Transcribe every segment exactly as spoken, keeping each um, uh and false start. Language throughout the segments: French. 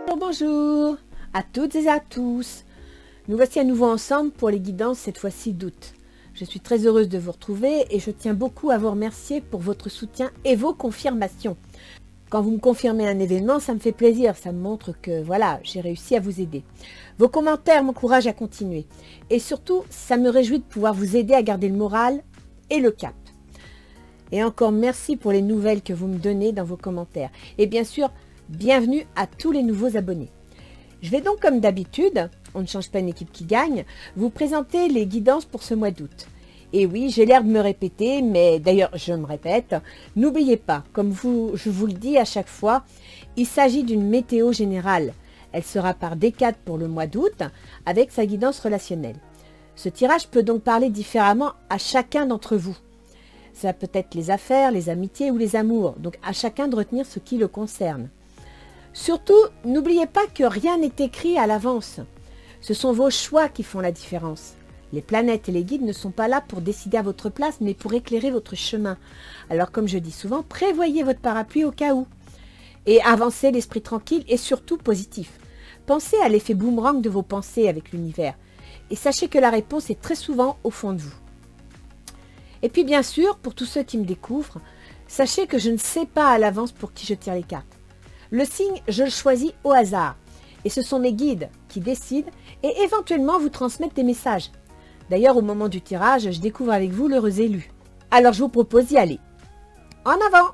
Bonjour, bonjour à toutes et à tous. Nous voici à nouveau ensemble pour les guidances, cette fois-ci d'août. Je suis très heureuse de vous retrouver et je tiens beaucoup à vous remercier pour votre soutien et vos confirmations. Quand vous me confirmez un événement, ça me fait plaisir, ça me montre que voilà, j'ai réussi à vous aider. Vos commentaires m'encouragent à continuer. Et surtout, ça me réjouit de pouvoir vous aider à garder le moral et le cap. Et encore merci pour les nouvelles que vous me donnez dans vos commentaires. Et bien sûr, bienvenue à tous les nouveaux abonnés. Je vais donc comme d'habitude, on ne change pas une équipe qui gagne, vous présenter les guidances pour ce mois d'août. Et oui, j'ai l'air de me répéter, mais d'ailleurs je me répète, n'oubliez pas, comme vous, je vous le dis à chaque fois, il s'agit d'une météo générale. Elle sera par décade pour le mois d'août, avec sa guidance relationnelle. Ce tirage peut donc parler différemment à chacun d'entre vous. Ça peut être les affaires, les amitiés ou les amours, donc à chacun de retenir ce qui le concerne. Surtout, n'oubliez pas que rien n'est écrit à l'avance. Ce sont vos choix qui font la différence. Les planètes et les guides ne sont pas là pour décider à votre place, mais pour éclairer votre chemin. Alors comme je dis souvent, prévoyez votre parapluie au cas où. Et avancez l'esprit tranquille et surtout positif. Pensez à l'effet boomerang de vos pensées avec l'univers. Et sachez que la réponse est très souvent au fond de vous. Et puis bien sûr, pour tous ceux qui me découvrent, sachez que je ne sais pas à l'avance pour qui je tire les cartes. Le signe, je le choisis au hasard. Et ce sont mes guides qui décident et éventuellement vous transmettent des messages. D'ailleurs, au moment du tirage, je découvre avec vous l'heureux élu. Alors je vous propose d'y aller. En avant!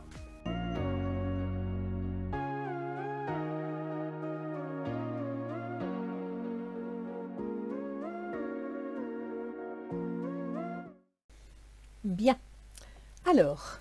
Bien. Alors,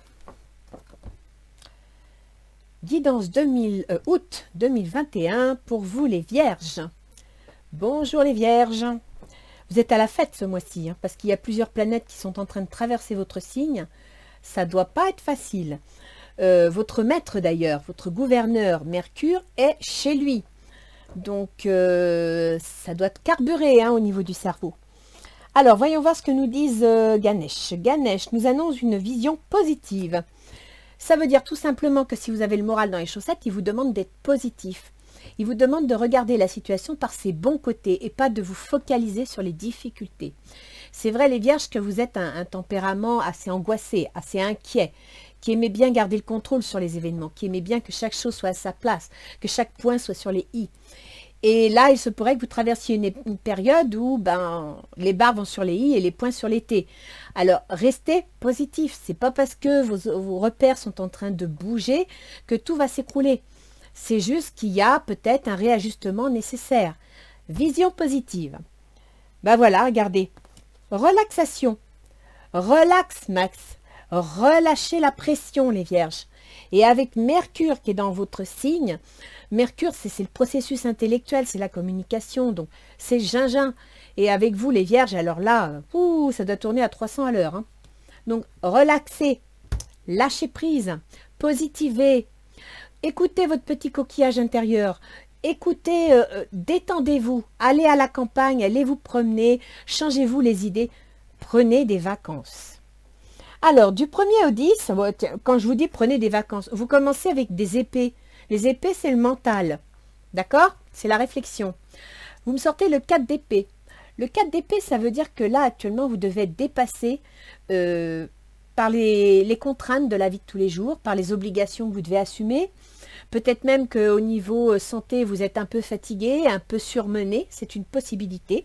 guidance deux mille, euh, août deux mille vingt et un pour vous les vierges. Bonjour les vierges. Vous êtes à la fête ce mois-ci, hein, parce qu'il y a plusieurs planètes qui sont en train de traverser votre signe. Ça ne doit pas être facile. Euh, votre maître d'ailleurs, votre gouverneur Mercure est chez lui. Donc euh, ça doit être carburé hein, au niveau du cerveau. Alors, voyons voir ce que nous disent euh, Ganesh. Ganesh nous annonce une vision positive. Ça veut dire tout simplement que si vous avez le moral dans les chaussettes, il vous demande d'être positif. Il vous demande de regarder la situation par ses bons côtés et pas de vous focaliser sur les difficultés. C'est vrai les vierges que vous êtes un, un tempérament assez angoissé, assez inquiet, qui aimait bien garder le contrôle sur les événements, qui aimait bien que chaque chose soit à sa place, que chaque point soit sur les i. Et là, il se pourrait que vous traversiez une, une période où ben, les barres vont sur les i et les points sur les t. Alors, restez positif. C'est pas parce que vos, vos repères sont en train de bouger que tout va s'écrouler. C'est juste qu'il y a peut-être un réajustement nécessaire. Vision positive. Ben voilà, regardez. Relaxation. Relax, Max. Relâchez la pression, les vierges. Et avec Mercure qui est dans votre signe, Mercure, c'est le processus intellectuel, c'est la communication, donc c'est gingin. Et avec vous, les vierges, alors là, ouh, ça doit tourner à trois cents à l'heure. Hein. Donc, relaxez, lâchez prise, positivez, écoutez votre petit coquillage intérieur, écoutez, euh, détendez-vous, allez à la campagne, allez vous promener, changez-vous les idées, prenez des vacances. Alors, du premier au dix, quand je vous dis prenez des vacances, vous commencez avec des épées. Les épées, c'est le mental. D'accord? C'est la réflexion. Vous me sortez le quatre d'épée. Le quatre d'épée, ça veut dire que là, actuellement, vous devez être dépassé euh, par les, les contraintes de la vie de tous les jours, par les obligations que vous devez assumer. Peut-être même qu'au niveau santé, vous êtes un peu fatigué, un peu surmené. C'est une possibilité.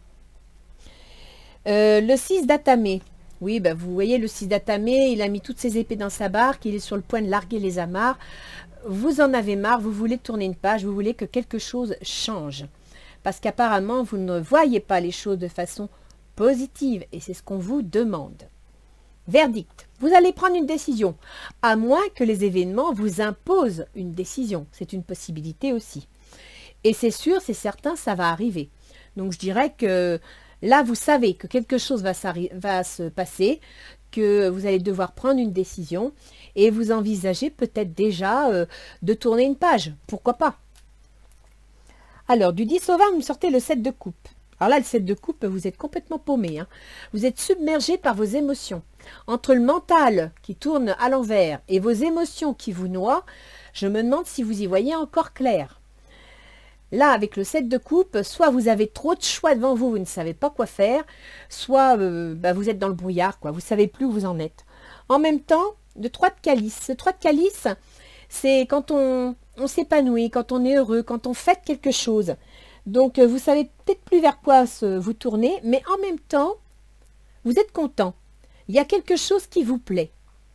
Euh, le six d'atamé. Oui, ben vous voyez, le six d'atamé, il a mis toutes ses épées dans sa barque, il est sur le point de larguer les amarres. Vous en avez marre, vous voulez tourner une page, vous voulez que quelque chose change. Parce qu'apparemment, vous ne voyez pas les choses de façon positive et c'est ce qu'on vous demande. Verdict, vous allez prendre une décision, à moins que les événements vous imposent une décision. C'est une possibilité aussi. Et c'est sûr, c'est certain, ça va arriver. Donc je dirais que là, vous savez que quelque chose va, va se passer, que vous allez devoir prendre une décision et vous envisagez peut-être déjà euh, de tourner une page. Pourquoi pas? Alors, du dix au vingt, vous me sortez le sept de coupe. Alors là, le sept de coupe, vous êtes complètement paumé. Hein. Vous êtes submergé par vos émotions. Entre le mental qui tourne à l'envers et vos émotions qui vous noient, je me demande si vous y voyez encore clair. Là, avec le sept de coupe, soit vous avez trop de choix devant vous, vous ne savez pas quoi faire, soit euh, bah, vous êtes dans le brouillard, quoi. Vous ne savez plus où vous en êtes. En même temps, le trois de calice. Ce trois de calice, c'est quand on, on s'épanouit, quand on est heureux, quand on fait quelque chose. Donc, vous savez peut-être plus vers quoi se, vous tourner, mais en même temps, vous êtes content. Il y a quelque chose qui vous plaît.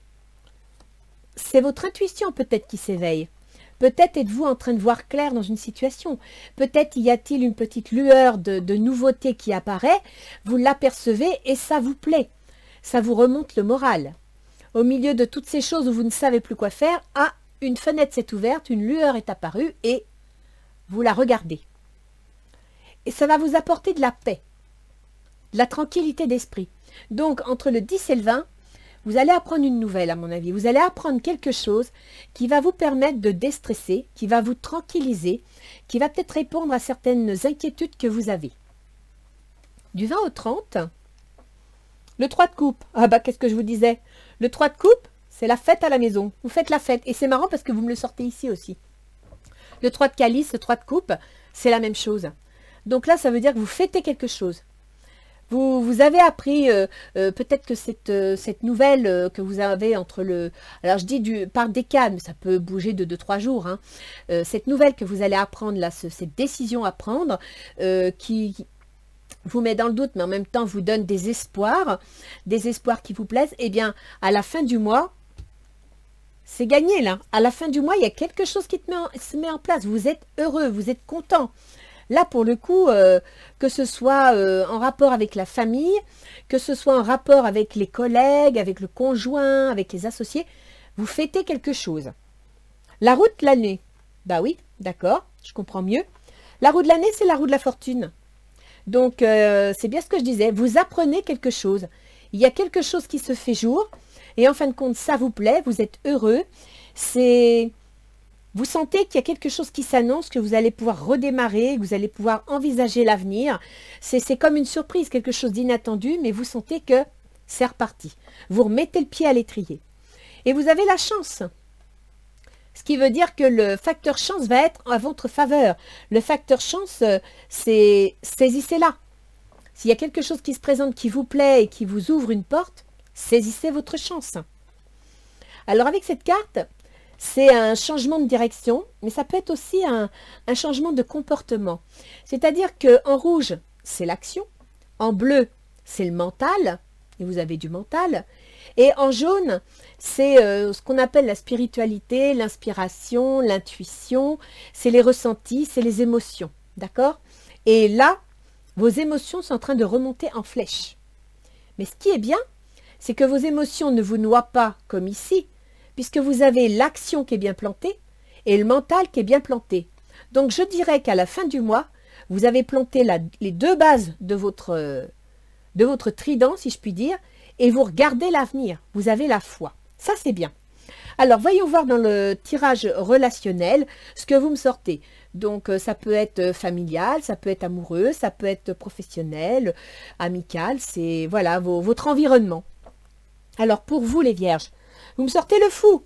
C'est votre intuition peut-être qui s'éveille. Peut-être êtes-vous en train de voir clair dans une situation. Peut-être y a-t-il une petite lueur de, de nouveauté qui apparaît. Vous l'apercevez et ça vous plaît. Ça vous remonte le moral. Au milieu de toutes ces choses où vous ne savez plus quoi faire, ah, une fenêtre s'est ouverte, une lueur est apparue et vous la regardez. Et ça va vous apporter de la paix, de la tranquillité d'esprit. Donc, entre le dix et le vingt, vous allez apprendre une nouvelle, à mon avis. Vous allez apprendre quelque chose qui va vous permettre de déstresser, qui va vous tranquilliser, qui va peut-être répondre à certaines inquiétudes que vous avez. Du vingt au trente, le trois de coupe. Ah bah, qu'est-ce que je vous disais? Le trois de coupe, c'est la fête à la maison. Vous faites la fête. Et c'est marrant parce que vous me le sortez ici aussi. Le trois de calice, le trois de coupe, c'est la même chose. Donc là, ça veut dire que vous fêtez quelque chose. Vous, vous avez appris, euh, euh, peut-être que cette, euh, cette nouvelle euh, que vous avez entre le... Alors je dis du, par décade, mais ça peut bouger de deux trois jours. Hein, euh, cette nouvelle que vous allez apprendre, là, ce, cette décision à prendre, euh, qui, qui vous met dans le doute, mais en même temps vous donne des espoirs, des espoirs qui vous plaisent, eh bien, à la fin du mois, c'est gagné là. À la fin du mois, il y a quelque chose qui te met en, se met en place. Vous êtes heureux, vous êtes content. Là, pour le coup, euh, que ce soit euh, en rapport avec la famille, que ce soit en rapport avec les collègues, avec le conjoint, avec les associés, vous fêtez quelque chose. La roue de l'année. Bah oui, d'accord, je comprends mieux. La roue de l'année, c'est la roue de la fortune. Donc, euh, c'est bien ce que je disais. Vous apprenez quelque chose. Il y a quelque chose qui se fait jour. Et en fin de compte, ça vous plaît, vous êtes heureux. C'est... Vous sentez qu'il y a quelque chose qui s'annonce, que vous allez pouvoir redémarrer, que vous allez pouvoir envisager l'avenir. C'est comme une surprise, quelque chose d'inattendu, mais vous sentez que c'est reparti. Vous remettez le pied à l'étrier. Et vous avez la chance. Ce qui veut dire que le facteur chance va être à votre faveur. Le facteur chance, c'est saisissez-la. S'il y a quelque chose qui se présente, qui vous plaît et qui vous ouvre une porte, saisissez votre chance. Alors avec cette carte, c'est un changement de direction, mais ça peut être aussi un, un changement de comportement. C'est-à-dire qu'en rouge, c'est l'action. En bleu, c'est le mental. Et vous avez du mental. Et en jaune, c'est euh, ce qu'on appelle la spiritualité, l'inspiration, l'intuition. C'est les ressentis, c'est les émotions. D'accord? Et là, vos émotions sont en train de remonter en flèche. Mais ce qui est bien, c'est que vos émotions ne vous noient pas comme ici, puisque vous avez l'action qui est bien plantée et le mental qui est bien planté. Donc, je dirais qu'à la fin du mois, vous avez planté la, les deux bases de votre, de votre trident, si je puis dire, et vous regardez l'avenir. Vous avez la foi. Ça, c'est bien. Alors, voyons voir dans le tirage relationnel ce que vous me sortez. Donc, ça peut être familial, ça peut être amoureux, ça peut être professionnel, amical. C'est, voilà, vos, votre environnement. Alors, pour vous, les vierges, vous me sortez le fou.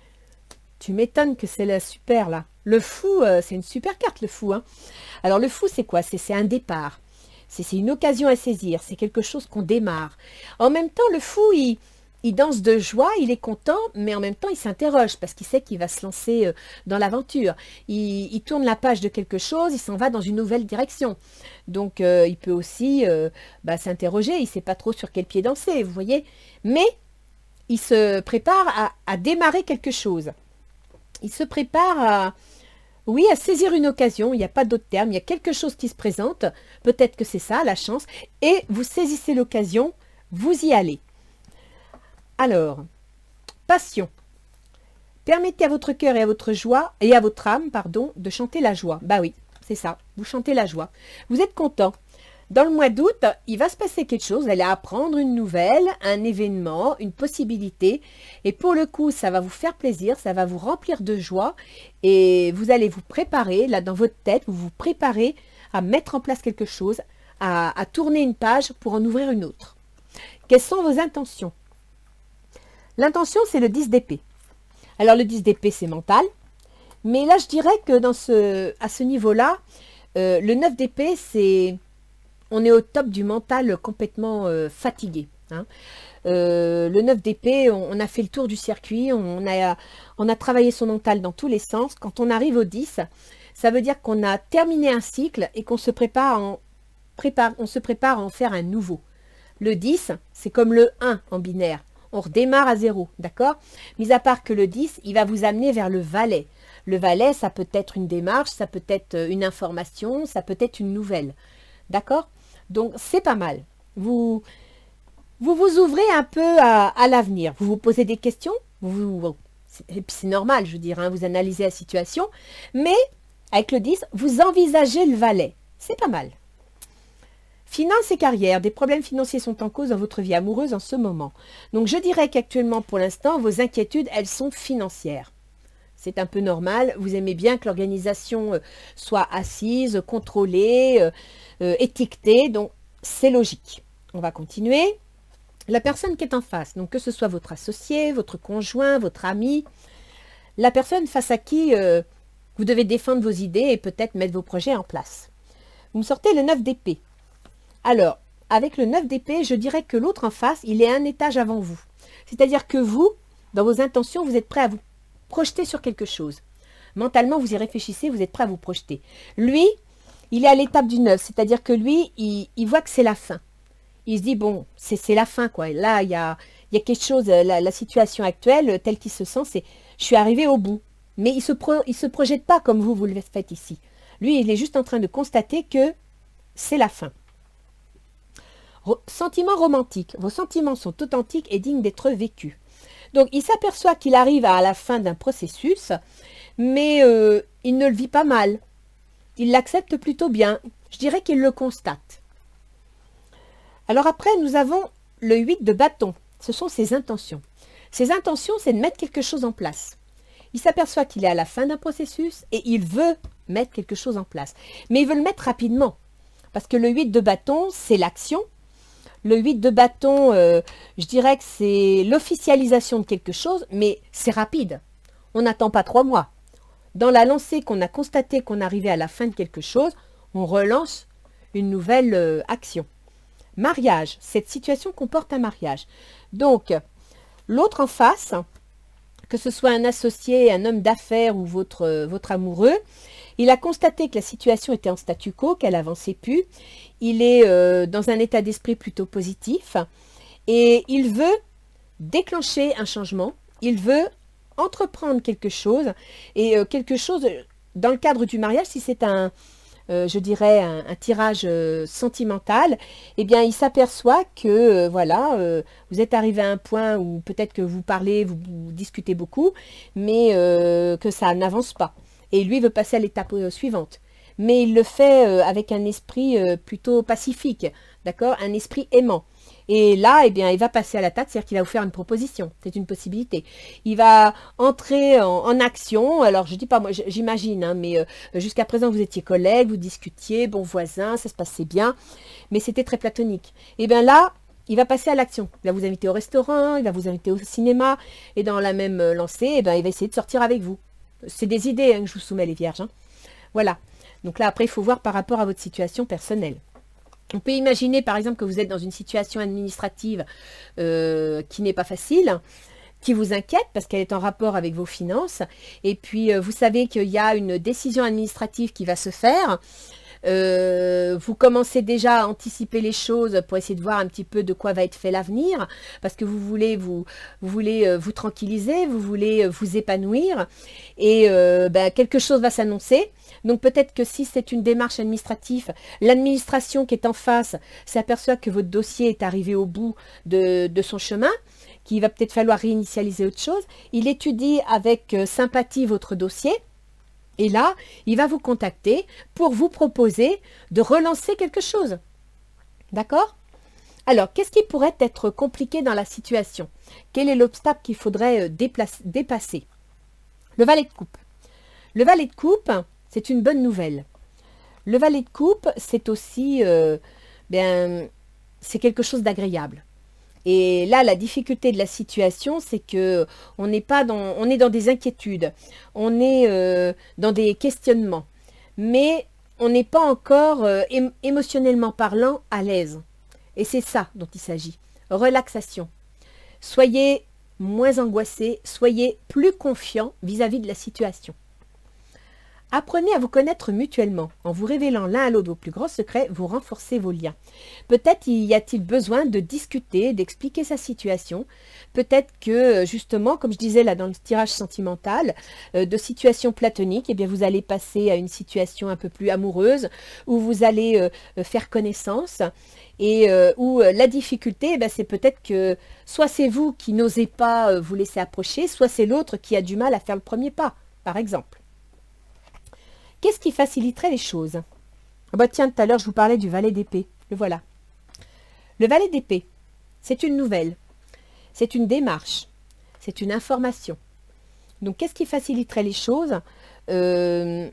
Tu m'étonnes que c'est la super, là. Le fou, euh, c'est une super carte, le fou. Hein. Alors, le fou, c'est quoi? C'est un départ. C'est une occasion à saisir. C'est quelque chose qu'on démarre. En même temps, le fou, il, il danse de joie, il est content, mais en même temps, il s'interroge parce qu'il sait qu'il va se lancer euh, dans l'aventure. Il, il tourne la page de quelque chose, il s'en va dans une nouvelle direction. Donc, euh, il peut aussi euh, bah, s'interroger. Il ne sait pas trop sur quel pied danser, vous voyez. Mais il se prépare à, à démarrer quelque chose. Il se prépare à, oui, à saisir une occasion. Il n'y a pas d'autre terme. Il y a quelque chose qui se présente. Peut-être que c'est ça, la chance. Et vous saisissez l'occasion, vous y allez. Alors, passion. Permettez à votre cœur et à votre joie, et à votre âme, pardon, de chanter la joie. Bah oui, c'est ça. Vous chantez la joie. Vous êtes content. Dans le mois d'août, il va se passer quelque chose, vous allez apprendre une nouvelle, un événement, une possibilité. Et pour le coup, ça va vous faire plaisir, ça va vous remplir de joie. Et vous allez vous préparer, là dans votre tête, vous vous préparez à mettre en place quelque chose, à, à tourner une page pour en ouvrir une autre. Quelles sont vos intentions? L'intention, c'est le dix d'épée. Alors le dix d'épée, c'est mental. Mais là, je dirais que dans ce, à ce niveau-là, euh, le neuf d'épée, c'est... On est au top du mental complètement euh, fatigué. Hein. Euh, le neuf d'épée, on, on a fait le tour du circuit, on a, on a travaillé son mental dans tous les sens. Quand on arrive au dix, ça veut dire qu'on a terminé un cycle et qu'on se prépare, en, prépare, on se prépare à en faire un nouveau. Le dix, c'est comme le un en binaire. On redémarre à zéro, d'accord? Mis à part que le dix, il va vous amener vers le valet. Le valet, ça peut être une démarche, ça peut être une information, ça peut être une nouvelle. D'accord? Donc, c'est pas mal. Vous, vous vous ouvrez un peu à, à l'avenir. Vous vous posez des questions. Vous, vous, et puis c'est normal, je veux dire, hein, vous analysez la situation. Mais, avec le dix, vous envisagez le valet. C'est pas mal. Finances et carrière. Des problèmes financiers sont en cause dans votre vie amoureuse en ce moment. Donc, je dirais qu'actuellement, pour l'instant, vos inquiétudes, elles sont financières. C'est un peu normal. Vous aimez bien que l'organisation soit assise, contrôlée, euh, euh, étiquetée. Donc, c'est logique. On va continuer. La personne qui est en face, donc que ce soit votre associé, votre conjoint, votre ami, la personne face à qui euh, vous devez défendre vos idées et peut-être mettre vos projets en place. Vous me sortez le neuf d'épée. Alors, avec le neuf d'épée, je dirais que l'autre en face, il est un étage avant vous. C'est-à-dire que vous, dans vos intentions, vous êtes prêt à vous projeter sur quelque chose. Mentalement, vous y réfléchissez, vous êtes prêt à vous projeter. Lui, il est à l'étape du neuf, c'est-à-dire que lui, il, il voit que c'est la fin. Il se dit, bon, c'est la fin, quoi. Là, il y a, il y a quelque chose, la, la situation actuelle, telle qu'il se sent, c'est, je suis arrivé au bout. Mais il ne se, pro, il se projette pas comme vous, vous le faites ici. Lui, il est juste en train de constater que c'est la fin. Sentiments romantiques. Vos sentiments sont authentiques et dignes d'être vécus. Donc, il s'aperçoit qu'il arrive à la fin d'un processus, mais euh, il ne le vit pas mal. Il l'accepte plutôt bien. Je dirais qu'il le constate. Alors après, nous avons le huit de bâton. Ce sont ses intentions. Ses intentions, c'est de mettre quelque chose en place. Il s'aperçoit qu'il est à la fin d'un processus et il veut mettre quelque chose en place. Mais il veut le mettre rapidement. Parce que le huit de bâton, c'est l'action. Le huit de bâton, euh, je dirais que c'est l'officialisation de quelque chose, mais c'est rapide. On n'attend pas trois mois. Dans la lancée qu'on a constaté qu'on arrivait à la fin de quelque chose, on relance une nouvelle euh, action. Mariage. Cette situation comporte un mariage. Donc, l'autre en face, que ce soit un associé, un homme d'affaires ou votre, euh, votre amoureux, il a constaté que la situation était en statu quo, qu'elle avançait plus. Il est euh, dans un état d'esprit plutôt positif et il veut déclencher un changement. Il veut entreprendre quelque chose et euh, quelque chose dans le cadre du mariage, si c'est un, euh, je dirais, un, un tirage euh, sentimental, eh bien, il s'aperçoit que, euh, voilà, euh, vous êtes arrivé à un point où peut-être que vous parlez, vous, vous discutez beaucoup, mais euh, que ça n'avance pas. Et lui veut passer à l'étape euh, suivante. Mais il le fait euh, avec un esprit euh, plutôt pacifique, d'accord, un esprit aimant. Et là, eh bien, il va passer à la table, c'est-à-dire qu'il va vous faire une proposition. C'est une possibilité. Il va entrer en, en action. Alors, je dis pas moi, j'imagine, hein, mais euh, jusqu'à présent, vous étiez collègues, vous discutiez, bon voisin, ça se passait bien, mais c'était très platonique. Et bien là, il va passer à l'action. Il va vous inviter au restaurant, il va vous inviter au cinéma, et dans la même lancée, eh bien, il va essayer de sortir avec vous. C'est des idées hein, que je vous soumets, les vierges. Hein. Voilà. Donc là, après, il faut voir par rapport à votre situation personnelle. On peut imaginer, par exemple, que vous êtes dans une situation administrative euh, qui n'est pas facile, qui vous inquiète parce qu'elle est en rapport avec vos finances. Et puis, euh, vous savez qu'il y a une décision administrative qui va se faire. Euh, vous commencez déjà à anticiper les choses pour essayer de voir un petit peu de quoi va être fait l'avenir, parce que vous voulez vous, vous voulez euh, vous tranquilliser, vous voulez euh, vous épanouir, et euh, ben, quelque chose va s'annoncer. Donc peut-être que si c'est une démarche administrative, l'administration qui est en face s'aperçoit que votre dossier est arrivé au bout de, de son chemin, qu'il va peut-être falloir réinitialiser autre chose. Il étudie avec euh, sympathie votre dossier. Et là, il va vous contacter pour vous proposer de relancer quelque chose. D'accord? Alors, qu'est-ce qui pourrait être compliqué dans la situation? Quel est l'obstacle qu'il faudrait dépasser? Le valet de coupe. Le valet de coupe, c'est une bonne nouvelle. Le valet de coupe, c'est aussi, euh, bien, c'est quelque chose d'agréable. Et là, la difficulté de la situation, c'est que on n'est pas dans, on est dans des inquiétudes, on est euh, dans des questionnements, mais on n'est pas encore euh, ém émotionnellement parlant à l'aise. Et c'est ça dont il s'agit. Relaxation. Soyez moins angoissés, soyez plus confiants vis-à-vis de la situation. Apprenez à vous connaître mutuellement. En vous révélant l'un à l'autre vos plus grands secrets, vous renforcez vos liens. Peut-être y a-t-il besoin de discuter, d'expliquer sa situation. Peut-être que, justement, comme je disais là dans le tirage sentimental, euh, de situation platonique, eh bien vous allez passer à une situation un peu plus amoureuse, où vous allez euh, faire connaissance, et euh, où euh, la difficulté, eh c'est peut-être que soit c'est vous qui n'osez pas euh, vous laisser approcher, soit c'est l'autre qui a du mal à faire le premier pas, par exemple. Qu'est-ce qui faciliterait les choses? Ah bah tiens, tout à l'heure, je vous parlais du valet d'épée. Le voilà. Le valet d'épée, c'est une nouvelle, c'est une démarche, c'est une information. Donc, qu'est-ce qui faciliterait les choses? euh,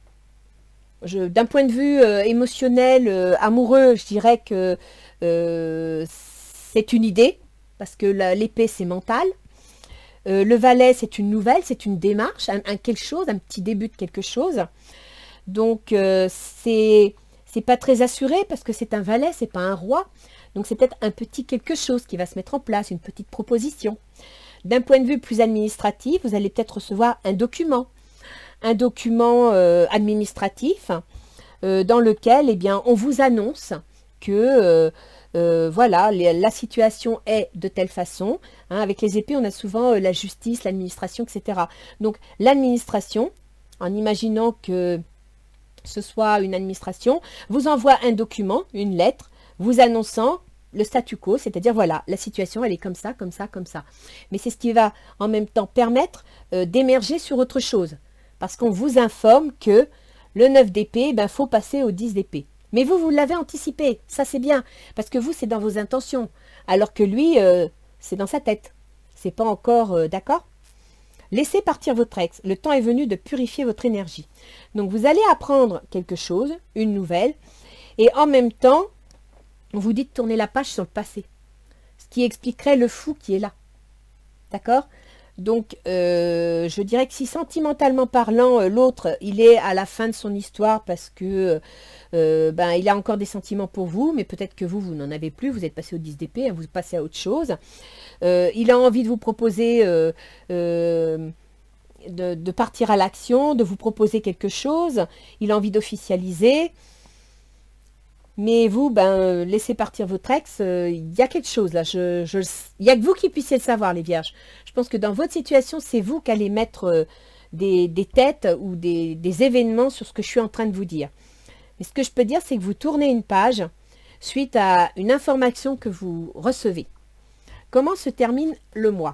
D'un point de vue euh, émotionnel, euh, amoureux, je dirais que euh, c'est une idée, parce que l'épée, c'est mental. Euh, le valet, c'est une nouvelle, c'est une démarche, un, un quelque chose, un petit début de quelque chose. Donc, euh, c'est c'est pas très assuré parce que c'est un valet, c'est pas un roi. Donc, c'est peut-être un petit quelque chose qui va se mettre en place, une petite proposition. D'un point de vue plus administratif, vous allez peut-être recevoir un document, un document euh, administratif euh, dans lequel, eh bien, on vous annonce que euh, Euh, voilà, les, la situation est de telle façon. Hein, avec les épées, on a souvent euh, la justice, l'administration, et cetera. Donc, l'administration, en imaginant que ce soit une administration, vous envoie un document, une lettre, vous annonçant le statu quo, c'est-à-dire, voilà, la situation, elle est comme ça, comme ça, comme ça. Mais c'est ce qui va, en même temps, permettre euh, d'émerger sur autre chose. Parce qu'on vous informe que le neuf d'épée, ben, faut passer au dix d'épée. Mais vous, vous l'avez anticipé, ça c'est bien, parce que vous, c'est dans vos intentions, alors que lui, euh, c'est dans sa tête. C'est pas encore euh, d'accord. Laissez partir votre ex, le temps est venu de purifier votre énergie. Donc vous allez apprendre quelque chose, une nouvelle, et en même temps, on vous dit de tourner la page sur le passé, ce qui expliquerait le fou qui est là. D'accord? Donc, euh, je dirais que si sentimentalement parlant, euh, l'autre, il est à la fin de son histoire parce que euh, ben, il a encore des sentiments pour vous, mais peut-être que vous, vous n'en avez plus, vous êtes passé au dix d'épée, hein, vous passez à autre chose. Euh, il a envie de vous proposer euh, euh, de, de partir à l'action, de vous proposer quelque chose, il a envie d'officialiser. Mais vous, ben, laissez partir votre ex, il euh, y a quelque chose là. Je, je, il n'y a que vous qui puissiez le savoir, les vierges. Je pense que dans votre situation, c'est vous qui allez mettre euh, des, des têtes ou des, des événements sur ce que je suis en train de vous dire. Mais ce que je peux dire, c'est que vous tournez une page suite à une information que vous recevez. Comment se termine le mois?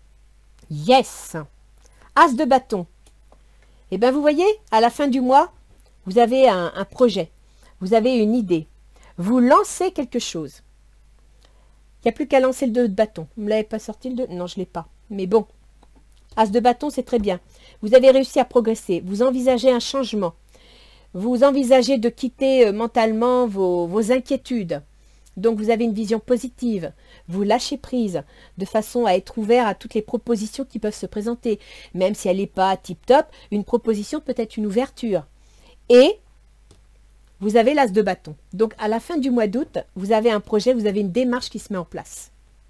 Yes! As de bâton. Eh bien, vous voyez, à la fin du mois, vous avez un, un projet. Vous avez une idée. Vous lancez quelque chose. Il n'y a plus qu'à lancer le deux de bâton. Vous ne l'avez pas sorti le deux? Non, je ne l'ai pas. Mais bon, as de bâton, c'est très bien. Vous avez réussi à progresser. Vous envisagez un changement. Vous envisagez de quitter euh, mentalement vos, vos inquiétudes. Donc, vous avez une vision positive. Vous lâchez prise de façon à être ouvert à toutes les propositions qui peuvent se présenter. Même si elle n'est pas tip-top, une proposition peut être une ouverture. Et vous avez l'as de bâton. Donc, à la fin du mois d'août, vous avez un projet, vous avez une démarche qui se met en place.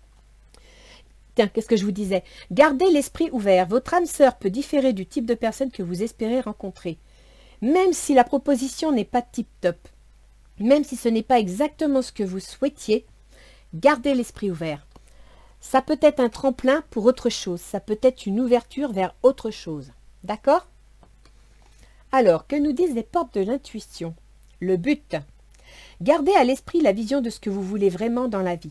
Tiens, qu'est-ce que je vous disais? Gardez l'esprit ouvert. Votre âme sœur peut différer du type de personne que vous espérez rencontrer. Même si la proposition n'est pas tip-top, même si ce n'est pas exactement ce que vous souhaitiez, gardez l'esprit ouvert. Ça peut être un tremplin pour autre chose. Ça peut être une ouverture vers autre chose. D'accord? Alors, que nous disent les portes de l'intuition? Le but. Gardez à l'esprit la vision de ce que vous voulez vraiment dans la vie.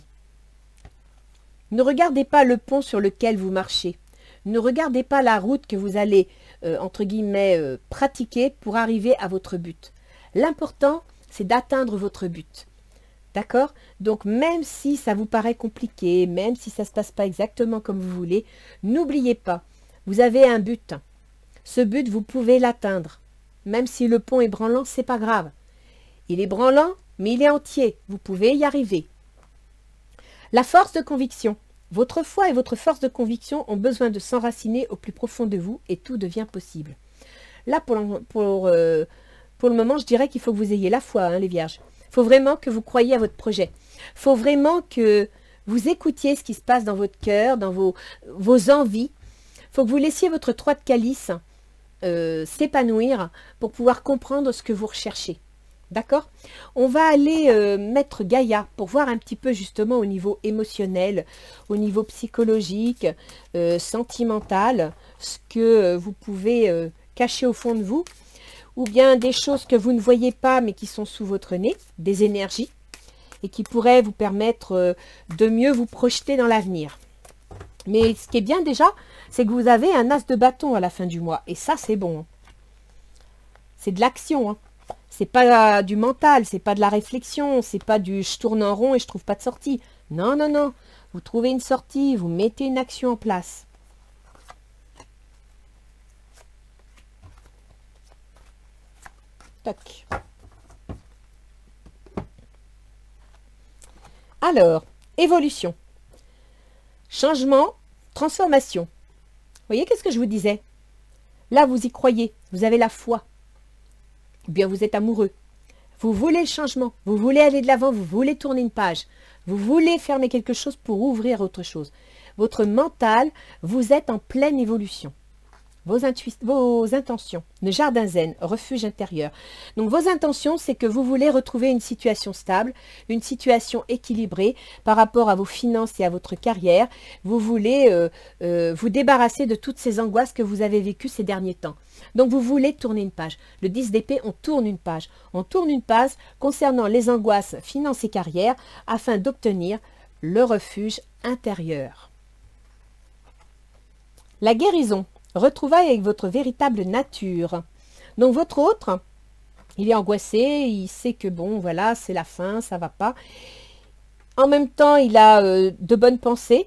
Ne regardez pas le pont sur lequel vous marchez. Ne regardez pas la route que vous allez, euh, entre guillemets, euh, pratiquer pour arriver à votre but. L'important, c'est d'atteindre votre but. D'accord? Donc, même si ça vous paraît compliqué, même si ça ne se passe pas exactement comme vous voulez, n'oubliez pas, vous avez un but. Ce but, vous pouvez l'atteindre. Même si le pont est branlant, ce n'est pas grave. Il est branlant, mais il est entier. Vous pouvez y arriver. La force de conviction. Votre foi et votre force de conviction ont besoin de s'enraciner au plus profond de vous et tout devient possible. Là, pour, pour, euh, pour le moment, je dirais qu'il faut que vous ayez la foi, hein, les vierges. Il faut vraiment que vous croyiez à votre projet. Il faut vraiment que vous écoutiez ce qui se passe dans votre cœur, dans vos, vos envies. Il faut que vous laissiez votre trois de calice euh, s'épanouir pour pouvoir comprendre ce que vous recherchez. D'accord? On va aller euh, mettre Gaïa pour voir un petit peu justement au niveau émotionnel, au niveau psychologique, euh, sentimental, ce que euh, vous pouvez euh, cacher au fond de vous, ou bien des choses que vous ne voyez pas mais qui sont sous votre nez, des énergies, et qui pourraient vous permettre euh, de mieux vous projeter dans l'avenir. Mais ce qui est bien déjà, c'est que vous avez un as de bâton à la fin du mois, et ça c'est bon. C'est de l'action, hein. C'est pas du mental, c'est pas de la réflexion, c'est pas du je tourne en rond et je trouve pas de sortie. Non, non, non. Vous trouvez une sortie, vous mettez une action en place. Toc. Alors, évolution. Changement, transformation. Vous voyez, qu'est-ce que je vous disais? Là, vous y croyez, vous avez la foi. Ou bien vous êtes amoureux, vous voulez le changement, vous voulez aller de l'avant, vous voulez tourner une page, vous voulez fermer quelque chose pour ouvrir autre chose. Votre mental, vous êtes en pleine évolution. Vos, vos intentions, le jardin zen, refuge intérieur. Donc vos intentions, c'est que vous voulez retrouver une situation stable, une situation équilibrée par rapport à vos finances et à votre carrière. Vous voulez euh, euh, vous débarrasser de toutes ces angoisses que vous avez vécues ces derniers temps. Donc vous voulez tourner une page. Le dix d'épée, on tourne une page. On tourne une page concernant les angoisses finances et carrière afin d'obtenir le refuge intérieur. La guérison. Retrouvailles avec votre véritable nature. Donc votre autre, il est angoissé, il sait que bon, voilà, c'est la fin, ça va pas. En même temps, il a euh, de bonnes pensées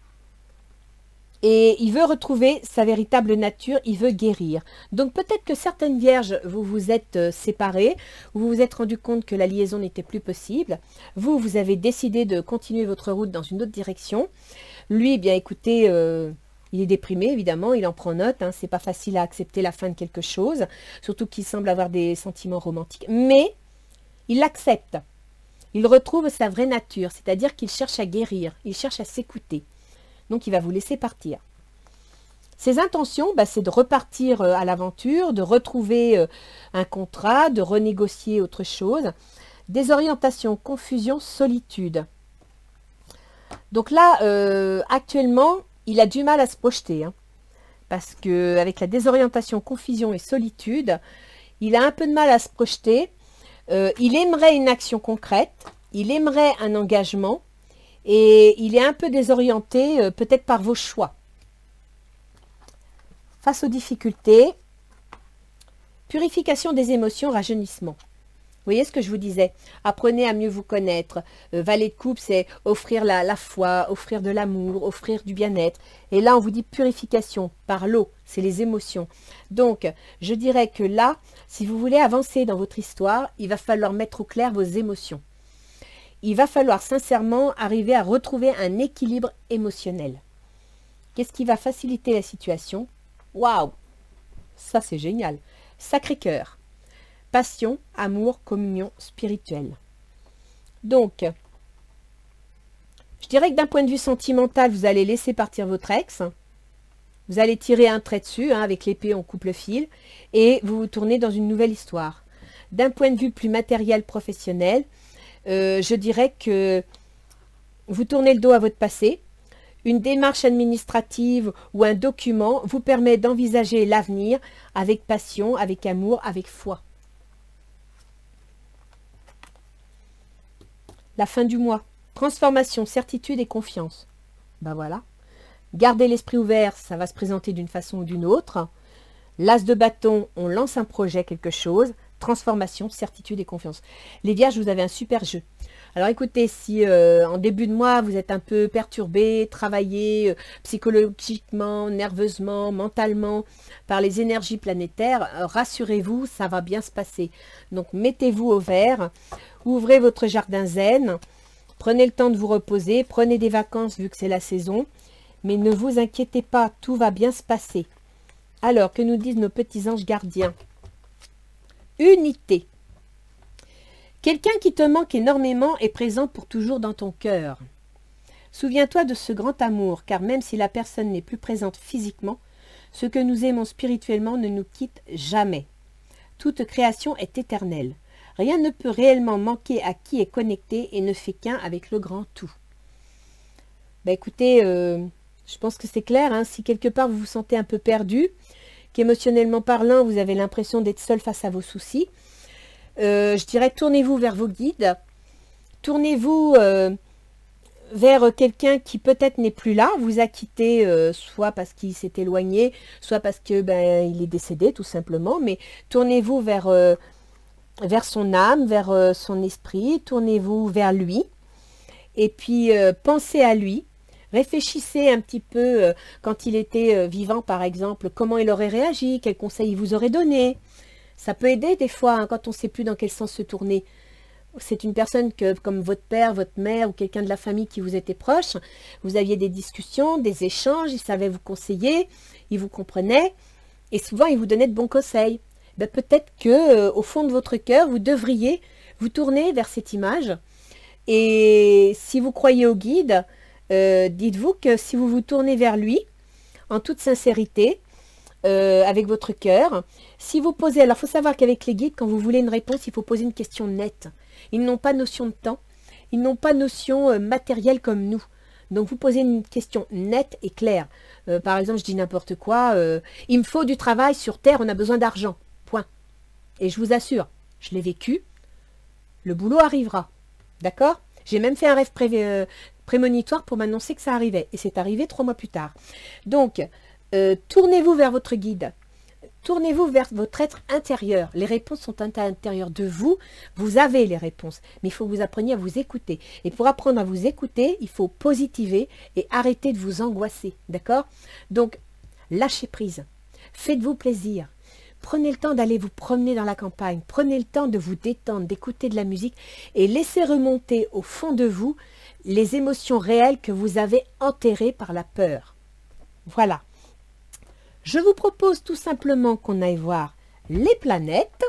et il veut retrouver sa véritable nature, il veut guérir. Donc peut-être que certaines vierges, vous vous êtes euh, séparées, vous vous êtes rendu compte que la liaison n'était plus possible. Vous, vous avez décidé de continuer votre route dans une autre direction. Lui, eh bien écoutez... Euh, Il est déprimé, évidemment, il en prend note. Hein, c'est pas facile à accepter la fin de quelque chose, surtout qu'il semble avoir des sentiments romantiques. Mais il l'accepte. Il retrouve sa vraie nature, c'est-à-dire qu'il cherche à guérir, il cherche à s'écouter. Donc, il va vous laisser partir. Ses intentions, bah, c'est de repartir à l'aventure, de retrouver un contrat, de renégocier autre chose. Désorientation, confusion, solitude. Donc là, euh, actuellement... il a du mal à se projeter, hein, parce que avec la désorientation, confusion et solitude, il a un peu de mal à se projeter. Euh, il aimerait une action concrète, il aimerait un engagement, et il est un peu désorienté, euh, peut-être par vos choix. Face aux difficultés, purification des émotions, rajeunissement. Vous voyez ce que je vous disais? Apprenez à mieux vous connaître. Euh, Valet de coupe, c'est offrir la, la foi, offrir de l'amour, offrir du bien-être. Et là, on vous dit purification par l'eau, c'est les émotions. Donc, je dirais que là, si vous voulez avancer dans votre histoire, il va falloir mettre au clair vos émotions. Il va falloir sincèrement arriver à retrouver un équilibre émotionnel. Qu'est-ce qui va faciliter la situation? Waouh! Ça, c'est génial. Sacré-Cœur. Passion, amour, communion spirituelle. Donc, je dirais que d'un point de vue sentimental, vous allez laisser partir votre ex. Vous allez tirer un trait dessus, hein, avec l'épée, on coupe le fil. Et vous vous tournez dans une nouvelle histoire. D'un point de vue plus matériel, professionnel, euh, je dirais que vous tournez le dos à votre passé. Une démarche administrative ou un document vous permet d'envisager l'avenir avec passion, avec amour, avec foi. La fin du mois. Transformation, certitude et confiance. Ben voilà. Gardez l'esprit ouvert, ça va se présenter d'une façon ou d'une autre. L'as de bâton, on lance un projet, quelque chose. Transformation, certitude et confiance. Les vierges, vous avez un super jeu. Alors écoutez, si euh, en début de mois, vous êtes un peu perturbé, travaillé euh, psychologiquement, nerveusement, mentalement, par les énergies planétaires, euh, rassurez-vous, ça va bien se passer. Donc mettez-vous au vert, ouvrez votre jardin zen, Prenez le temps de vous reposer, prenez des vacances vu que c'est la saison. Mais ne vous inquiétez pas, tout va bien se passer. Alors, que nous disent nos petits anges gardiens? Unité. Quelqu'un qui te manque énormément est présent pour toujours dans ton cœur. Souviens-toi de ce grand amour, car même si la personne n'est plus présente physiquement, ce que nous aimons spirituellement ne nous quitte jamais. Toute création est éternelle. Rien ne peut réellement manquer à qui est connecté et ne fait qu'un avec le grand tout. Ben écoutez, euh, je pense que c'est clair, hein, si quelque part vous vous sentez un peu perdu, qu'émotionnellement parlant, vous avez l'impression d'être seul face à vos soucis, euh, je dirais tournez-vous vers vos guides, tournez-vous euh, vers quelqu'un qui peut-être n'est plus là, vous a quitté euh, soit parce qu'il s'est éloigné, soit parce que ben, il est décédé tout simplement, mais tournez-vous vers, euh, vers son âme, vers euh, son esprit, tournez-vous vers lui, et puis euh, pensez à lui. Réfléchissez un petit peu euh, quand il était euh, vivant, par exemple, comment il aurait réagi, quels conseils il vous aurait donné. Ça peut aider des fois, hein, quand on ne sait plus dans quel sens se tourner. C'est une personne que, comme votre père, votre mère ou quelqu'un de la famille qui vous était proche, vous aviez des discussions, des échanges, il savait vous conseiller, il vous comprenait, et souvent il vous donnait de bons conseils. Ben, peut-être que euh, au fond de votre cœur, vous devriez vous tourner vers cette image. Et si vous croyez au guide, Euh, dites-vous que si vous vous tournez vers lui, en toute sincérité, euh, avec votre cœur, si vous posez, alors il faut savoir qu'avec les guides, quand vous voulez une réponse, il faut poser une question nette. Ils n'ont pas notion de temps, ils n'ont pas notion euh, matérielle comme nous. Donc vous posez une question nette et claire. Euh, par exemple, je dis n'importe quoi, euh, il me faut du travail sur Terre, on a besoin d'argent, point. Et je vous assure, je l'ai vécu, le boulot arrivera, d'accord? J'ai même fait un rêve pré euh, prémonitoire pour m'annoncer que ça arrivait. Et c'est arrivé trois mois plus tard. Donc, euh, tournez-vous vers votre guide. Tournez-vous vers votre être intérieur. Les réponses sont à l'intérieur de vous. Vous avez les réponses. Mais il faut que vous appreniez à vous écouter. Et pour apprendre à vous écouter, il faut positiver et arrêter de vous angoisser. D'accord? Donc, lâchez prise. Faites-vous plaisir. Prenez le temps d'aller vous promener dans la campagne. Prenez le temps de vous détendre, d'écouter de la musique et laissez remonter au fond de vous les émotions réelles que vous avez enterrées par la peur. Voilà. Je vous propose tout simplement qu'on aille voir les planètes.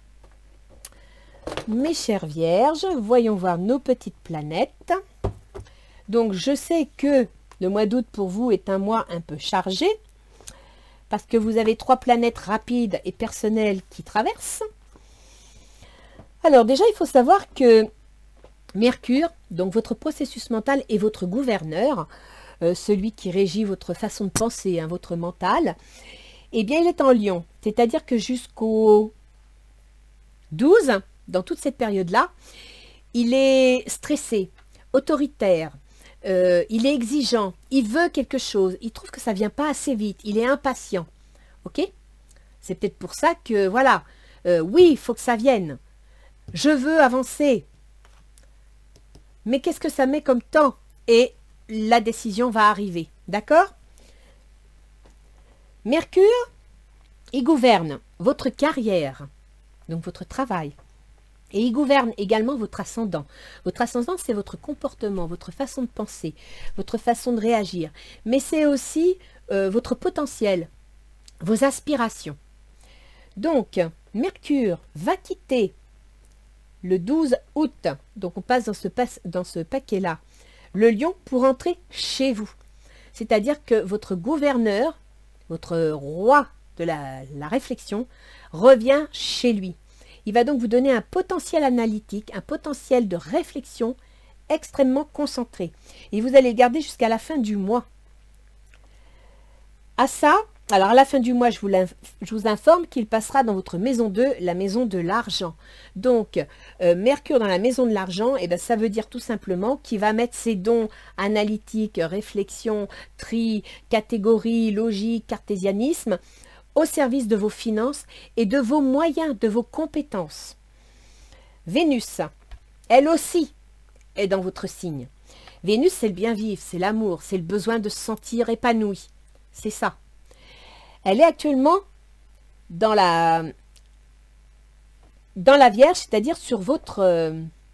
Mes chères vierges, voyons voir nos petites planètes. Donc, je sais que le mois d'août pour vous est un mois un peu chargé, parce que vous avez trois planètes rapides et personnelles qui traversent. Alors déjà, il faut savoir que Mercure, donc votre processus mental est votre gouverneur, euh, celui qui régit votre façon de penser, hein, votre mental, eh bien il est en Lion. C'est-à-dire que jusqu'au douze, dans toute cette période-là, il est stressé, autoritaire, Euh, il est exigeant, il veut quelque chose, il trouve que ça ne vient pas assez vite, il est impatient. Ok? C'est peut-être pour ça que, voilà, euh, oui, il faut que ça vienne. Je veux avancer. Mais qu'est-ce que ça met comme temps? Et la décision va arriver. D'accord? Mercure, il gouverne votre carrière, donc votre travail. Et il gouverne également votre ascendant. Votre ascendant, c'est votre comportement, votre façon de penser, votre façon de réagir. Mais c'est aussi euh, votre potentiel, vos aspirations. Donc, Mercure va quitter le douze août. Donc, on passe dans ce, dans ce paquet-là. Le Lion pour entrer chez vous. C'est-à-dire que votre gouverneur, votre roi de la, la réflexion, revient chez lui. Il va donc vous donner un potentiel analytique, un potentiel de réflexion extrêmement concentré. Et vous allez le garder jusqu'à la fin du mois. À ça, alors à la fin du mois, je vous, je vous informe qu'il passera dans votre maison deux, la maison de l'argent. Donc, euh, Mercure dans la maison de l'argent, eh ben, ça veut dire tout simplement qu'il va mettre ses dons analytiques, réflexion, tri, catégorie, logique, cartésianisme, au service de vos finances et de vos moyens, de vos compétences. Vénus, elle aussi, est dans votre signe. Vénus, c'est le bien vivre, c'est l'amour, c'est le besoin de se sentir épanoui. C'est ça. Elle est actuellement dans la, dans la Vierge, c'est-à-dire sur votre, euh,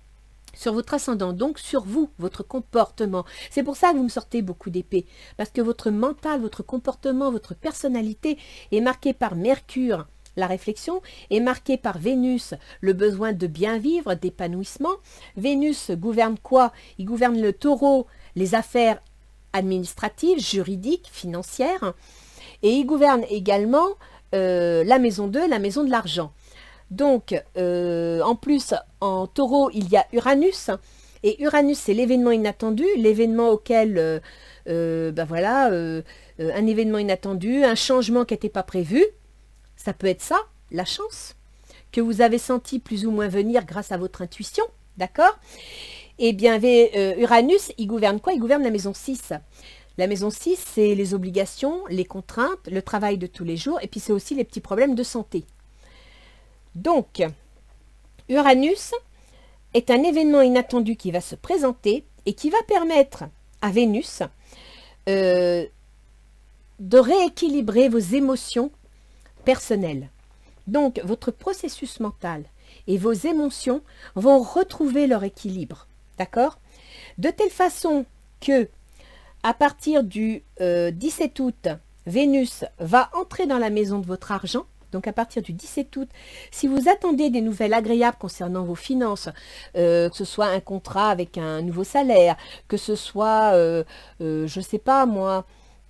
sur votre ascendant, donc sur vous, votre comportement. C'est pour ça que vous me sortez beaucoup d'épées, parce que votre mental, votre comportement, votre personnalité est marqué par Mercure, la réflexion, est marqué par Vénus, le besoin de bien vivre, d'épanouissement. Vénus gouverne quoi? Il gouverne le taureau, les affaires administratives, juridiques, financières, et il gouverne également euh, la maison deux, la maison de l'argent. Donc, euh, en plus, en taureau, il y a Uranus. Et Uranus, c'est l'événement inattendu, l'événement auquel, euh, euh, ben voilà, euh, euh, un événement inattendu, un changement qui n'était pas prévu. Ça peut être ça, la chance, que vous avez senti plus ou moins venir grâce à votre intuition, d'accord? Eh bien, euh, Uranus, il gouverne quoi? Il gouverne la maison six. La maison six, c'est les obligations, les contraintes, le travail de tous les jours, et puis c'est aussi les petits problèmes de santé. Donc, Uranus est un événement inattendu qui va se présenter et qui va permettre à Vénus euh, de rééquilibrer vos émotions personnelles. Donc, votre processus mental et vos émotions vont retrouver leur équilibre, d'accord? De telle façon que, à partir du euh, dix-sept août, Vénus va entrer dans la maison de votre argent. Donc, à partir du dix-sept août, si vous attendez des nouvelles agréables concernant vos finances, euh, que ce soit un contrat avec un nouveau salaire, que ce soit, euh, euh, je ne sais pas moi,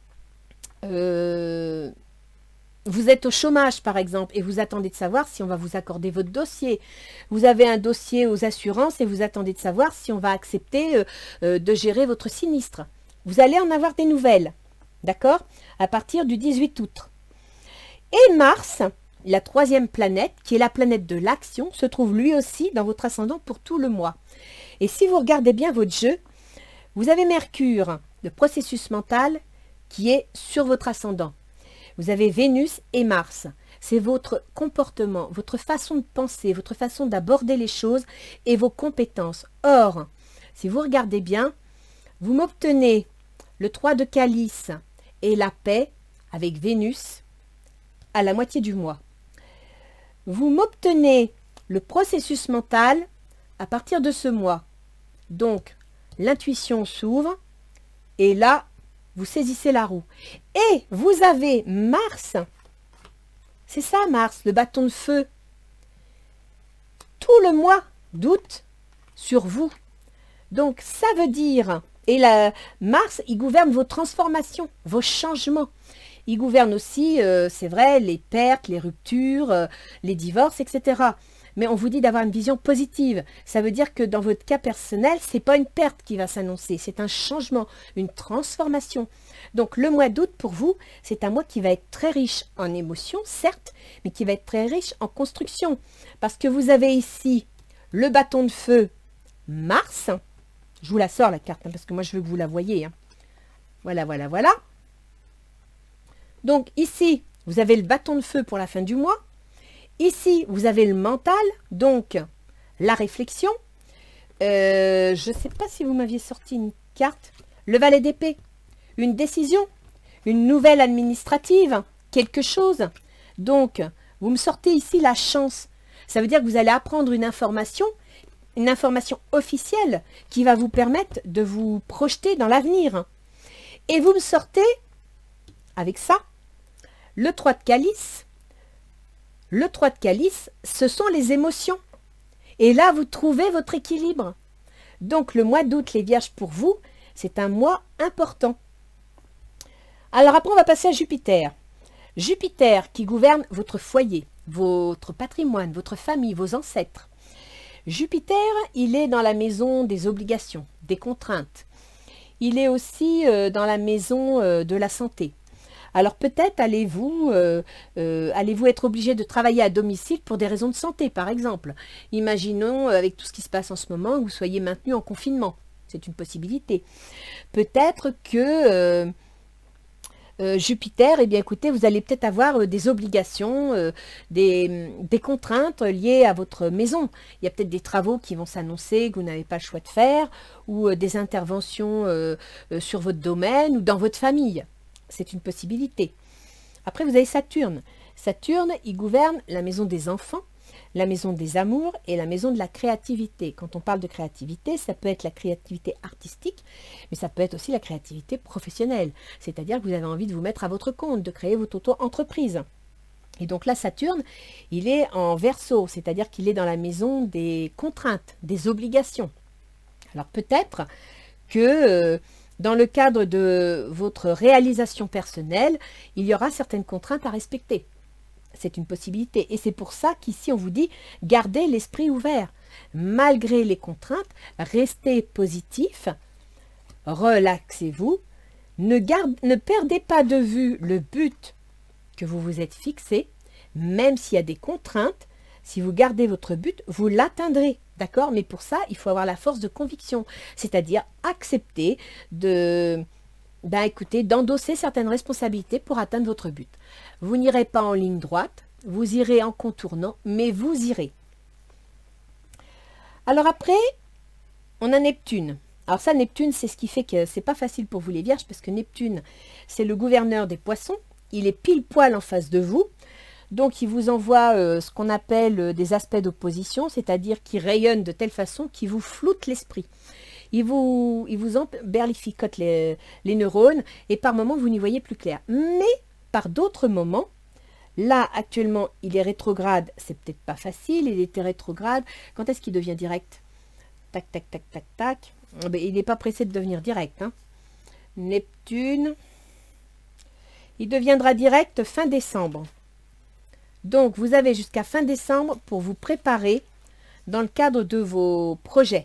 euh, vous êtes au chômage par exemple, et vous attendez de savoir si on va vous accorder votre dossier. Vous avez un dossier aux assurances et vous attendez de savoir si on va accepter euh, euh, de gérer votre sinistre. Vous allez en avoir des nouvelles, d'accord? À partir du dix-huit août. Et Mars, la troisième planète, qui est la planète de l'action, se trouve lui aussi dans votre ascendant pour tout le mois. Et si vous regardez bien votre jeu, vous avez Mercure, le processus mental, qui est sur votre ascendant. Vous avez Vénus et Mars. C'est votre comportement, votre façon de penser, votre façon d'aborder les choses et vos compétences. Or, si vous regardez bien, vous m'obtenez le trois de calice et la paix avec Vénus à la moitié du mois. Vous m'obtenez le processus mental à partir de ce mois. Donc, l'intuition s'ouvre et là, vous saisissez la roue. Et vous avez Mars, c'est ça Mars, le bâton de feu, tout le mois d'août sur vous. Donc, ça veut dire, et la, Mars, il gouverne vos transformations, vos changements. Il gouverne aussi, euh, c'est vrai, les pertes, les ruptures, euh, les divorces, et cetera. Mais on vous dit d'avoir une vision positive. Ça veut dire que dans votre cas personnel, ce n'est pas une perte qui va s'annoncer, c'est un changement, une transformation. Donc le mois d'août, pour vous, c'est un mois qui va être très riche en émotions, certes, mais qui va être très riche en construction. Parce que vous avez ici le bâton de feu Mars. Je vous la sors la carte, hein, parce que moi je veux que vous la voyez. Hein. Voilà, voilà, voilà. Donc ici, vous avez le bâton de feu pour la fin du mois. Ici, vous avez le mental, donc la réflexion. Euh, je ne sais pas si vous m'aviez sorti une carte. Le valet d'épée, une décision, une nouvelle administrative, quelque chose. Donc, vous me sortez ici la chance. Ça veut dire que vous allez apprendre une information, une information officielle qui va vous permettre de vous projeter dans l'avenir. Et vous me sortez, avec ça, le trois de calice. Le trois de calice, ce sont les émotions. Et là, vous trouvez votre équilibre. Donc, le mois d'août, les vierges, pour vous, c'est un mois important. Alors après, on va passer à Jupiter. Jupiter qui gouverne votre foyer, votre patrimoine, votre famille, vos ancêtres. Jupiter, il est dans la maison des obligations, des contraintes. Il est aussi euh, dans la maison euh, de la santé. Alors peut-être allez-vous euh, euh, allez-vous être obligé de travailler à domicile pour des raisons de santé, par exemple. Imaginons, euh, avec tout ce qui se passe en ce moment, que vous soyez maintenu en confinement. C'est une possibilité. Peut-être que euh, euh, Jupiter, eh bien écoutez, vous allez peut-être avoir euh, des obligations, euh, des, des contraintes liées à votre maison. Il y a peut-être des travaux qui vont s'annoncer que vous n'avez pas le choix de faire, ou euh, des interventions euh, euh, sur votre domaine ou dans votre famille. C'est une possibilité. Après, vous avez Saturne. Saturne, il gouverne la maison des enfants. la maison des amours et la maison de la créativité. Quand on parle de créativité, ça peut être la créativité artistique, mais ça peut être aussi la créativité professionnelle. C'est-à-dire que vous avez envie de vous mettre à votre compte, de créer votre auto-entreprise. Et donc là, Saturne, il est en Verseau, c'est-à-dire qu'il est dans la maison des contraintes, des obligations. Alors peut-être que euh, dans le cadre de votre réalisation personnelle, il y aura certaines contraintes à respecter. C'est une possibilité. Et c'est pour ça qu'ici, on vous dit, gardez l'esprit ouvert. Malgré les contraintes, restez positif, relaxez-vous, ne, garde, ne perdez pas de vue le but que vous vous êtes fixé, même s'il y a des contraintes. Si vous gardez votre but, vous l'atteindrez, d'accord? Mais pour ça, il faut avoir la force de conviction, c'est-à-dire accepter de... Ben écoutez, d'endosser certaines responsabilités pour atteindre votre but. Vous n'irez pas en ligne droite, vous irez en contournant, mais vous irez. Alors après, on a Neptune. Alors ça, Neptune, c'est ce qui fait que c'est pas facile pour vous les vierges, parce que Neptune, c'est le gouverneur des poissons. Il est pile poil en face de vous. Donc, il vous envoie euh, ce qu'on appelle euh, des aspects d'opposition, c'est-à-dire qui rayonnent de telle façon qu'il vous floute l'esprit. Il vous, il vous emberlificote les, les neurones et par moments, vous n'y voyez plus clair. Mais par d'autres moments, là, actuellement, il est rétrograde, c'est peut-être pas facile, il était rétrograde. Quand est-ce qu'il devient direct? Tac, tac, tac, tac, tac. Il n'est pas pressé de devenir direct. Hein. Neptune, il deviendra direct fin décembre. Donc, vous avez jusqu'à fin décembre pour vous préparer dans le cadre de vos projets.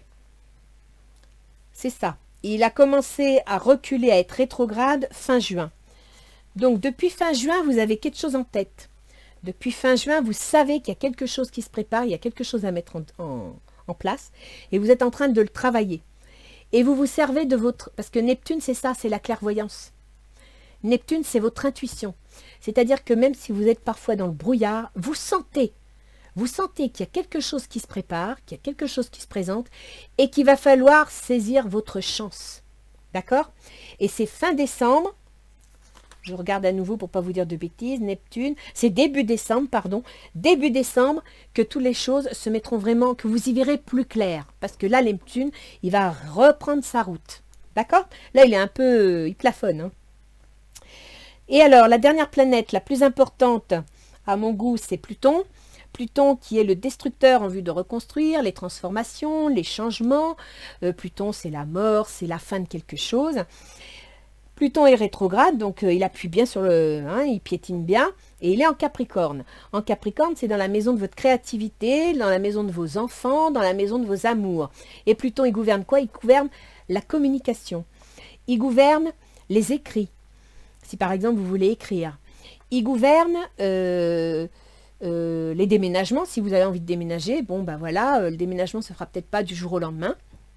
C'est ça. Il a commencé à reculer, à être rétrograde fin juin. Donc, depuis fin juin, vous avez quelque chose en tête. Depuis fin juin, vous savez qu'il y a quelque chose qui se prépare, il y a quelque chose à mettre en, en, en place. Et vous êtes en train de le travailler. Et vous vous servez de votre... Parce que Neptune, c'est ça, c'est la clairvoyance. Neptune, c'est votre intuition. C'est-à-dire que même si vous êtes parfois dans le brouillard, vous sentez, vous sentez qu'il y a quelque chose qui se prépare, qu'il y a quelque chose qui se présente et qu'il va falloir saisir votre chance. D'accord? Et c'est fin décembre, je regarde à nouveau pour ne pas vous dire de bêtises, Neptune, c'est début décembre, pardon, début décembre que toutes les choses se mettront vraiment, que vous y verrez plus clair. Parce que là, Neptune, il va reprendre sa route. D'accord? Là, il est un peu, il plafonne, hein. Et alors, la dernière planète la plus importante, à mon goût, c'est Pluton. Pluton qui est le destructeur en vue de reconstruire, les transformations, les changements. Euh, Pluton, c'est la mort, c'est la fin de quelque chose. Pluton est rétrograde, donc euh, il appuie bien sur le... Hein, il piétine bien, et il est en Capricorne. En Capricorne, c'est dans la maison de votre créativité, dans la maison de vos enfants, dans la maison de vos amours. Et Pluton, il gouverne quoi? Il gouverne la communication. Il gouverne les écrits. Si par exemple vous voulez écrire, il gouverne euh, euh, les déménagements. Si vous avez envie de déménager, bon ben voilà, euh, le déménagement se fera peut-être pas du jour au lendemain.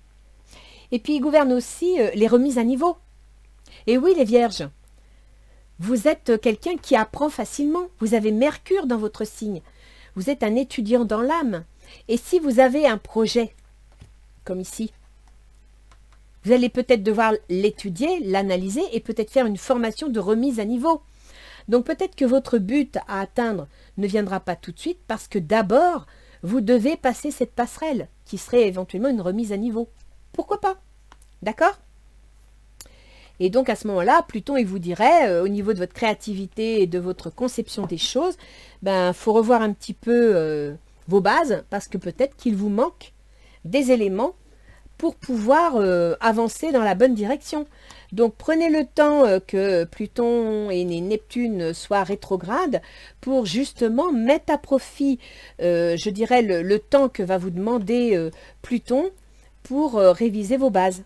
Et puis il gouverne aussi euh, les remises à niveau. Et oui les vierges, vous êtes quelqu'un qui apprend facilement. Vous avez Mercure dans votre signe. Vous êtes un étudiant dans l'âme. Et si vous avez un projet, comme ici, vous allez peut-être devoir l'étudier, l'analyser et peut-être faire une formation de remise à niveau. Donc peut-être que votre but à atteindre ne viendra pas tout de suite parce que d'abord, vous devez passer cette passerelle qui serait éventuellement une remise à niveau. Pourquoi pas? D'accord? Et donc à ce moment-là, Pluton, il vous dirait, euh, au niveau de votre créativité et de votre conception des choses, ben faut revoir un petit peu euh, vos bases parce que peut-être qu'il vous manque des éléments pour pouvoir euh, avancer dans la bonne direction. Donc prenez le temps euh, que Pluton et Neptune soient rétrogrades pour justement mettre à profit, euh, je dirais, le, le temps que va vous demander euh, Pluton pour euh, réviser vos bases.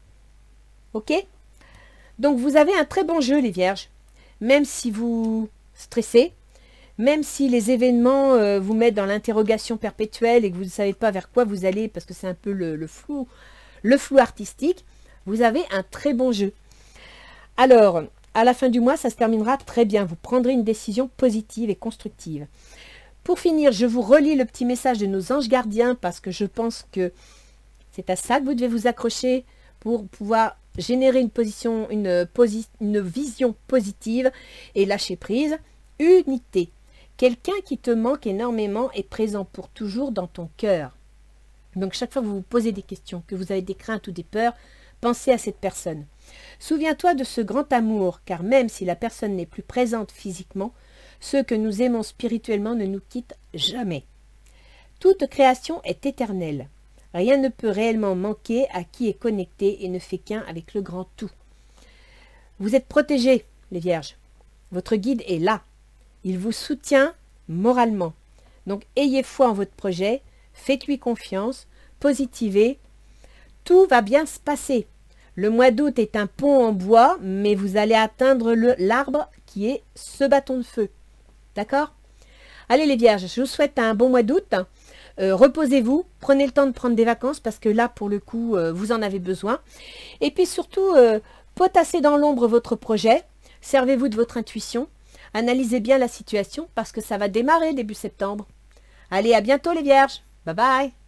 Ok? Donc vous avez un très bon jeu les vierges, même si vous stressez, même si les événements euh, vous mettent dans l'interrogation perpétuelle et que vous ne savez pas vers quoi vous allez, parce que c'est un peu le, le flou, le flou artistique, vous avez un très bon jeu. Alors, à la fin du mois, ça se terminera très bien. Vous prendrez une décision positive et constructive. Pour finir, je vous relis le petit message de nos anges gardiens, parce que je pense que c'est à ça que vous devez vous accrocher pour pouvoir générer une, position, une, posi une vision positive et lâcher prise. Unité. Quelqu'un qui te manque énormément est présent pour toujours dans ton cœur. Donc chaque fois que vous vous posez des questions, que vous avez des craintes ou des peurs, pensez à cette personne. Souviens-toi de ce grand amour, car même si la personne n'est plus présente physiquement, ceux que nous aimons spirituellement ne nous quittent jamais. Toute création est éternelle. Rien ne peut réellement manquer à qui est connecté et ne fait qu'un avec le grand tout. Vous êtes protégés, les vierges. Votre guide est là. Il vous soutient moralement. Donc ayez foi en votre projet, faites-lui confiance, positivez. Tout va bien se passer. Le mois d'août est un pont en bois, mais vous allez atteindre l'arbre qui est ce bâton de feu. D'accord? Allez les vierges, je vous souhaite un bon mois d'août. Euh, reposez-vous, prenez le temps de prendre des vacances parce que là, pour le coup, euh, vous en avez besoin. Et puis surtout, euh, potassez dans l'ombre votre projet, servez-vous de votre intuition, analysez bien la situation parce que ça va démarrer début septembre. Allez, à bientôt les vierges. Bye bye.